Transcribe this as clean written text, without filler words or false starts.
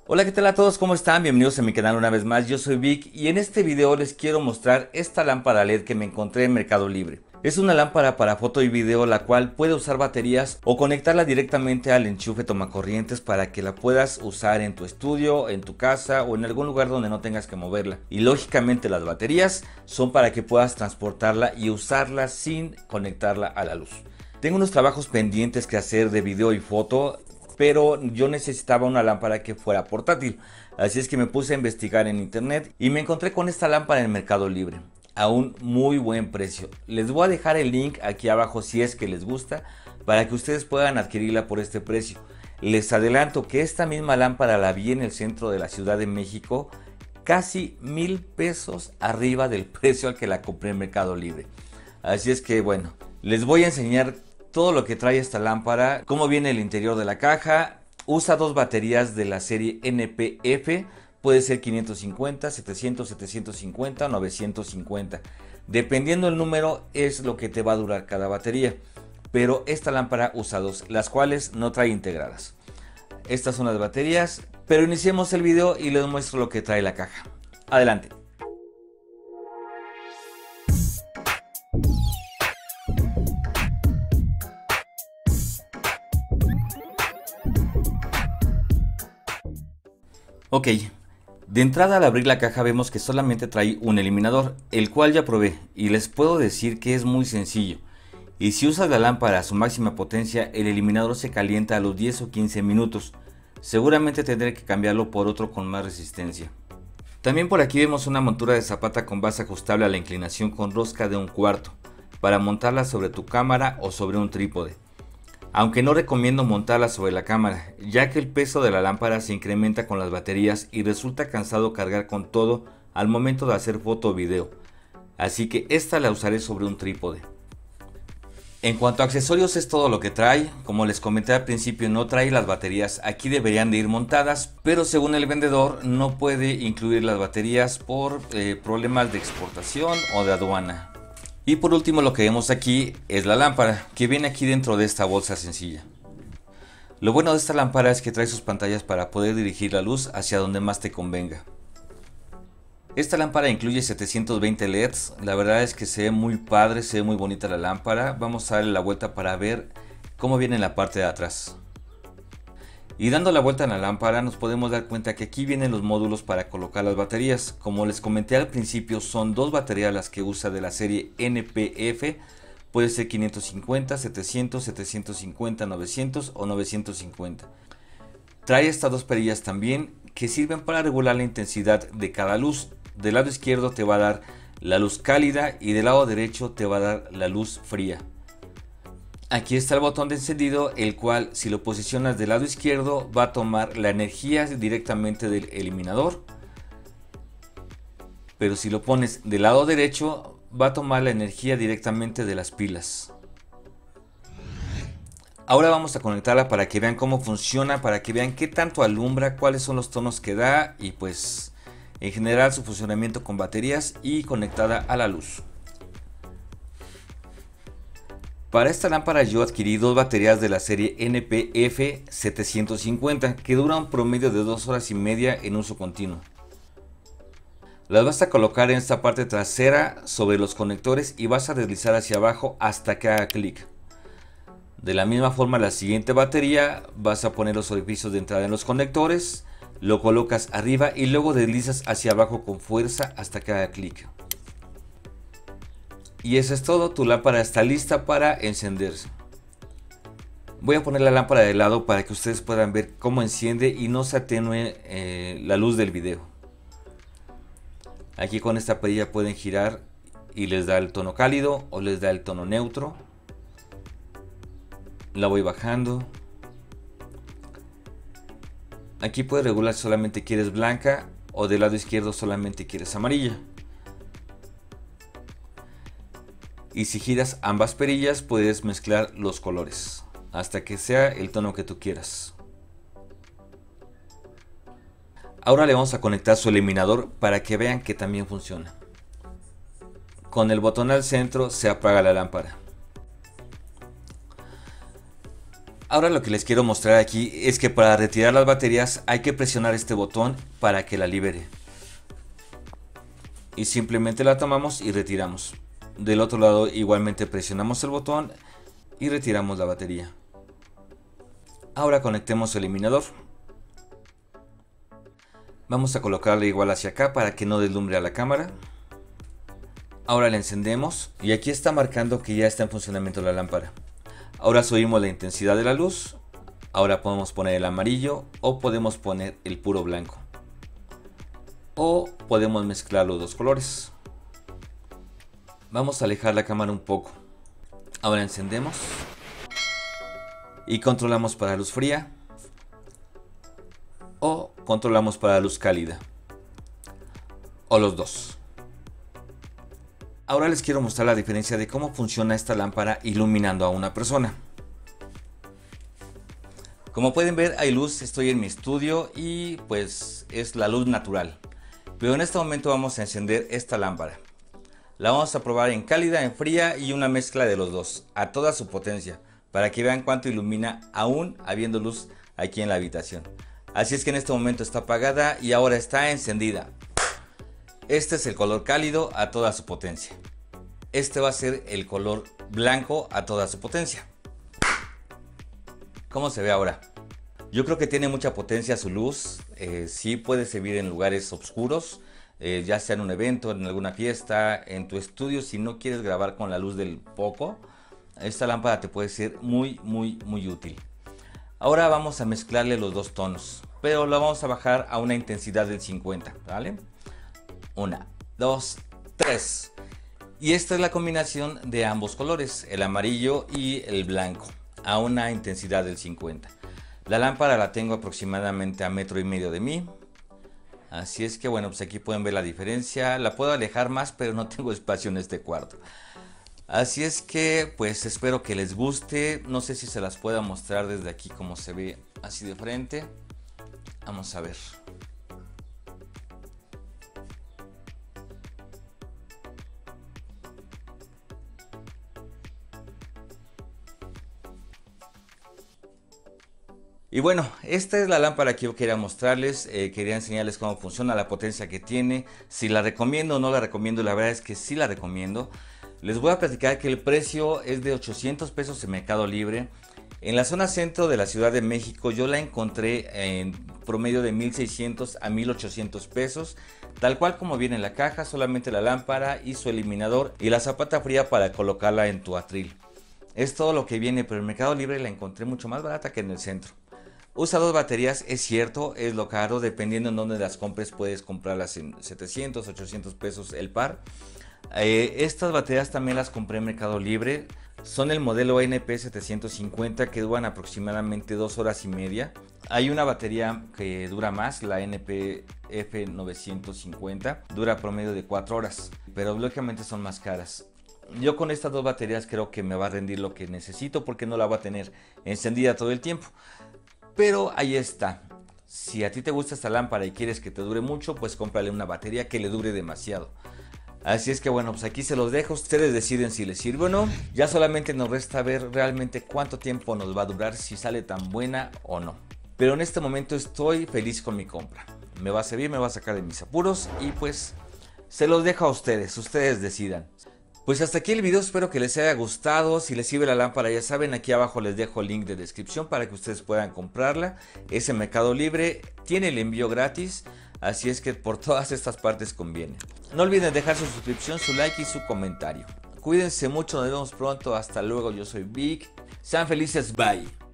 Hola, ¿qué tal a todos? ¿Cómo están? Bienvenidos a mi canal una vez más. Yo soy Vic y en este video les quiero mostrar esta lámpara LED que me encontré en Mercado Libre. Es una lámpara para foto y video la cual puede usar baterías o conectarla directamente al enchufe tomacorrientes para que la puedas usar en tu estudio, en tu casa o en algún lugar donde no tengas que moverla. Y lógicamente las baterías son para que puedas transportarla y usarla sin conectarla a la luz. Tengo unos trabajos pendientes que hacer de video y foto, pero yo necesitaba una lámpara que fuera portátil, así es que me puse a investigar en internet y me encontré con esta lámpara en Mercado Libre a un muy buen precio. Les voy a dejar el link aquí abajo si es que les gusta, para que ustedes puedan adquirirla por este precio. Les adelanto que esta misma lámpara la vi en el centro de la Ciudad de México, casi 1000 pesos arriba del precio al que la compré en Mercado Libre. Así es que bueno, les voy a enseñar todo lo que trae esta lámpara, cómo viene el interior de la caja. Usa dos baterías de la serie NP-F, puede ser 550, 700, 750 o 950. Dependiendo el número es lo que te va a durar cada batería, pero esta lámpara usa dos, las cuales no trae integradas. Estas son las baterías, pero iniciemos el video y les muestro lo que trae la caja. Adelante. Ok, de entrada al abrir la caja vemos que solamente trae un eliminador, el cual ya probé y les puedo decir que es muy sencillo. Y si usas la lámpara a su máxima potencia, el eliminador se calienta a los 10 o 15 minutos. Seguramente tendré que cambiarlo por otro con más resistencia. También por aquí vemos una montura de zapata con base ajustable a la inclinación con rosca de 1/4 para montarla sobre tu cámara o sobre un trípode. Aunque no recomiendo montarla sobre la cámara, ya que el peso de la lámpara se incrementa con las baterías y resulta cansado cargar con todo al momento de hacer foto o video, así que esta la usaré sobre un trípode. En cuanto a accesorios es todo lo que trae. Como les comenté al principio, no trae las baterías, aquí deberían de ir montadas, pero según el vendedor no puede incluir las baterías por problemas de exportación o de aduana. Y por último lo que vemos aquí es la lámpara, que viene aquí dentro de esta bolsa sencilla. Lo bueno de esta lámpara es que trae sus pantallas para poder dirigir la luz hacia donde más te convenga. Esta lámpara incluye 720 LEDs, la verdad es que se ve muy padre, se ve muy bonita la lámpara. Vamos a darle la vuelta para ver cómo viene en la parte de atrás. Y dando la vuelta en la lámpara nos podemos dar cuenta que aquí vienen los módulos para colocar las baterías. Como les comenté al principio, son dos baterías las que usa de la serie NP-F. Puede ser 550, 700, 750, 900 o 950. Trae estas dos perillas también que sirven para regular la intensidad de cada luz. Del lado izquierdo te va a dar la luz cálida y del lado derecho te va a dar la luz fría. Aquí está el botón de encendido, el cual si lo posicionas del lado izquierdo va a tomar la energía directamente del eliminador, pero si lo pones del lado derecho va a tomar la energía directamente de las pilas. Ahora vamos a conectarla para que vean cómo funciona, para que vean qué tanto alumbra, cuáles son los tonos que da y pues en general su funcionamiento con baterías y conectada a la luz. Para esta lámpara yo adquirí dos baterías de la serie NP-F 750 que duran un promedio de 2 horas y media en uso continuo. Las vas a colocar en esta parte trasera sobre los conectores y vas a deslizar hacia abajo hasta que haga clic. De la misma forma la siguiente batería vas a poner los orificios de entrada en los conectores, lo colocas arriba y luego deslizas hacia abajo con fuerza hasta que haga clic. Y eso es todo, tu lámpara está lista para encenderse. Voy a poner la lámpara de lado para que ustedes puedan ver cómo enciende y no se atenúe la luz del video. Aquí con esta perilla pueden girar y les da el tono cálido o les da el tono neutro. La voy bajando. Aquí puedes regular si solamente quieres blanca o del lado izquierdo solamente quieres amarilla. Y si giras ambas perillas puedes mezclar los colores hasta que sea el tono que tú quieras. Ahora le vamos a conectar su eliminador para que vean que también funciona. Con el botón al centro se apaga la lámpara. Ahora lo que les quiero mostrar aquí es que para retirar las baterías hay que presionar este botón para que la libere. Y simplemente la tomamos y retiramos. Del otro lado igualmente presionamos el botón y retiramos la batería. Ahora conectemos el eliminador. Vamos a colocarle igual hacia acá para que no deslumbre a la cámara. Ahora la encendemos y aquí está marcando que ya está en funcionamiento la lámpara. Ahora subimos la intensidad de la luz. Ahora podemos poner el amarillo o podemos poner el puro blanco. O podemos mezclar los dos colores. Vamos a alejar la cámara un poco. Ahora encendemos. Y controlamos para luz fría. O controlamos para luz cálida. O los dos. Ahora les quiero mostrar la diferencia de cómo funciona esta lámpara iluminando a una persona. Como pueden ver hay luz, estoy en mi estudio y pues es la luz natural. Pero en este momento vamos a encender esta lámpara. La vamos a probar en cálida, en fría y una mezcla de los dos, a toda su potencia, para que vean cuánto ilumina aún habiendo luz aquí en la habitación. Así es que en este momento está apagada y ahora está encendida. Este es el color cálido a toda su potencia. Este va a ser el color blanco a toda su potencia. ¿Cómo se ve ahora? Yo creo que tiene mucha potencia su luz. Sí puede servir en lugares oscuros, ya sea en un evento, en alguna fiesta, en tu estudio. Si no quieres grabar con la luz del foco, esta lámpara te puede ser muy útil. Ahora vamos a mezclarle los dos tonos, pero lo vamos a bajar a una intensidad del 50, ¿vale? 1, 2, 3. Y esta es la combinación de ambos colores, el amarillo y el blanco, a una intensidad del 50. La lámpara la tengo aproximadamente a 1,5 metros de mí. Así es que bueno, pues aquí pueden ver la diferencia. La puedo alejar más, pero no tengo espacio en este cuarto. Así es que pues espero que les guste. No sé si se las pueda mostrar desde aquí como se ve así de frente. Vamos a ver. Y bueno, esta es la lámpara que yo quería mostrarles, quería enseñarles cómo funciona, la potencia que tiene, si la recomiendo o no la recomiendo. La verdad es que sí la recomiendo. Les voy a platicar que el precio es de 800 pesos en Mercado Libre. En la zona centro de la Ciudad de México yo la encontré en promedio de 1,600 a 1,800 pesos, tal cual como viene en la caja, solamente la lámpara y su eliminador y la zapata fría para colocarla en tu atril. Es todo lo que viene, pero en Mercado Libre la encontré mucho más barata que en el centro. Usa 2 baterías, es cierto, es lo caro, dependiendo en dónde las compres puedes comprarlas en 700, 800 pesos el par. Estas baterías también las compré en Mercado Libre, son el modelo NP750 que duran aproximadamente 2 horas y media. Hay una batería que dura más, la NP-F950, dura promedio de 4 horas, pero lógicamente son más caras. Yo con estas 2 baterías creo que me va a rendir lo que necesito porque no la voy a tener encendida todo el tiempo. Pero ahí está. Si a ti te gusta esta lámpara y quieres que te dure mucho, pues cómprale una batería que le dure demasiado. Así es que bueno, pues aquí se los dejo. Ustedes deciden si les sirve o no. Ya solamente nos resta ver realmente cuánto tiempo nos va a durar, si sale tan buena o no. Pero en este momento estoy feliz con mi compra. Me va a servir, me va a sacar de mis apuros y pues se los dejo a ustedes. Ustedes decidan. Pues hasta aquí el video, espero que les haya gustado. Si les sirve la lámpara, ya saben, aquí abajo les dejo el link de descripción para que ustedes puedan comprarla. Es en Mercado Libre, tiene el envío gratis, así es que por todas estas partes conviene. No olviden dejar su suscripción, su like y su comentario. Cuídense mucho, nos vemos pronto, hasta luego, yo soy Vic. Sean felices, bye.